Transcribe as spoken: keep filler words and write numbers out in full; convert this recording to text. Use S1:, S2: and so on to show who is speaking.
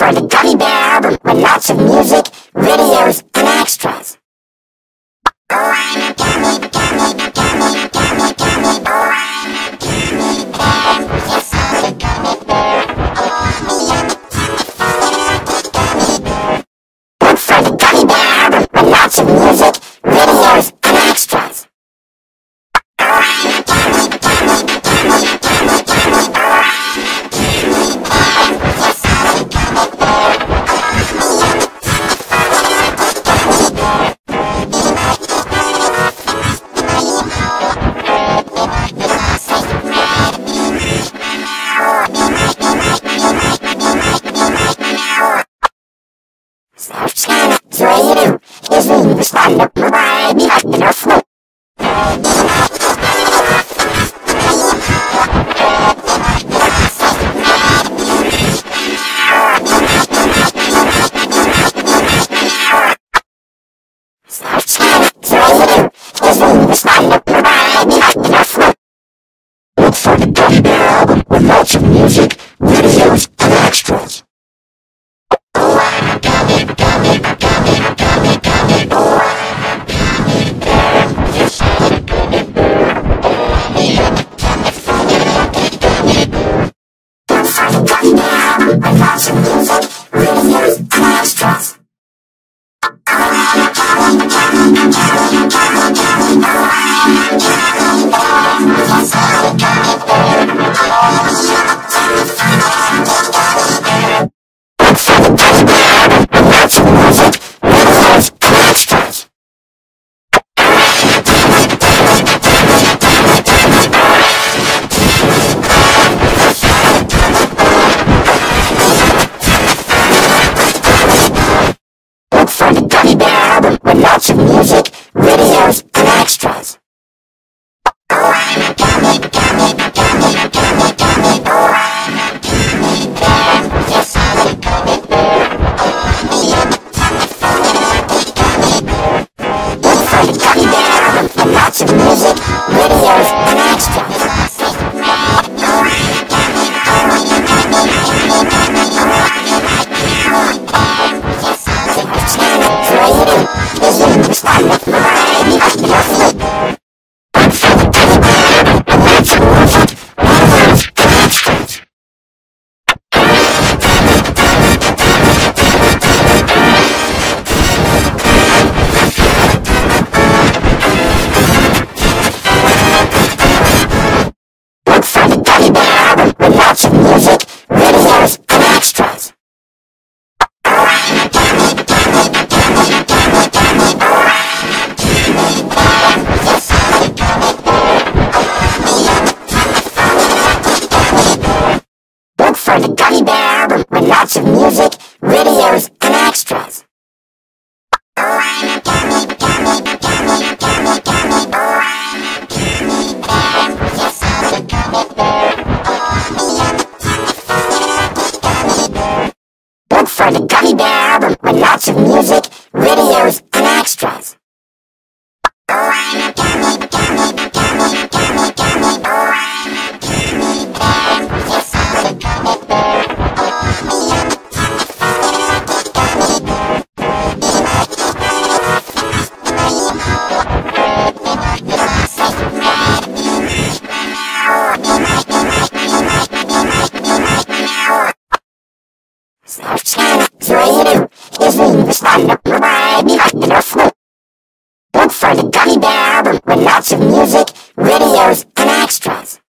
S1: for the Gummy Bear album with lots of music, videos, and extras. Oh, I'm a gummy, gummy, gummy, gummy, gummy. Oh, I'm a gummy bear. Yes, I'm a gummy bear. Oh, me, I'm a gummy bear. Look for the Gummy Bear album with lots of music, videos, and extras. Oh, I'm a gummy, gummy, gummy, gummy, gummy. Oh, I'm a gummy bear. Yes, I'm a gummy bear. Oh, me, I'm a gummy bear. Snapchat, Twitter, is the respond up my behind the flow. Snapchat, Twitter, is the respond up my behind the flow. Look for the Gummy Bear album with lots of music, videos, and extras. Oh, I'm a gummy, gummy, gummy, gummy, gummy. Oh, I'm a gummy bear. Yes, I'm a gummy bear. Oh, me, I'm a gummy, gummy, gummy bear. Look for the Gummy Bear album with lots of music, videos, and extras. Oh, I'm a gummy, gummy, gummy, gummy, gummy. Oh, I'm a gummy bear. Yes, I'm a gummy bear. Oh, me, I'm a gummy, gummy, gummy bear. Look for the Gummy Bear album with lots of music, videos, and extras. Look for the Gummy Bear album with lots of music, videos, and extras. Oh, I'm a gummy, gummy, gummy, gummy, gummy. Oh, I'm a gummy bear. Yes, I'm a gummy bear. Oh, me, I'm a gummy, gummy bear. Look for the Gummy Bear album with lots of music, videos, and extras. Oh, I'm a gummy, gummy, gummy, gummy, gummy. Oh, I'm a gummy bear. Yes, I'm a gummy bear. Is the respond up my behind the flow. Look for the Gummy Bear album with lots of music, videos, and extras. Look for the Gummy Bear album with lots of music, videos, and extras. Oh, I'm a gummy, gummy, gummy, gummy, gummy. Oh, I'm a gummy bear. Yes, I'm a gummy bear. Oh, me, I'm a gummy, gummy bear. Look for the Gummy Bear album with lots of music, videos, and extras. Oh, I'm a gummy, gummy, gummy, gummy, gummy. Oh, I'm a gummy bear. Yes, I'm a gummy bear. Oh, me, I'm a gummy, gummy bear. Look for the Gummy Bear album with lots of music, videos, and extras. Oh, I'm a gummy, gummy, gummy, gummy, gummy. Oh, I'm a gummy bear. Yes, I'm a gummy bear. Oh, me, I'm a gummy, gummy bear. Snapchat, Twitter, is the respond up my behind the flow. Look for the Gummy Bear album with lots of music, videos, and extras.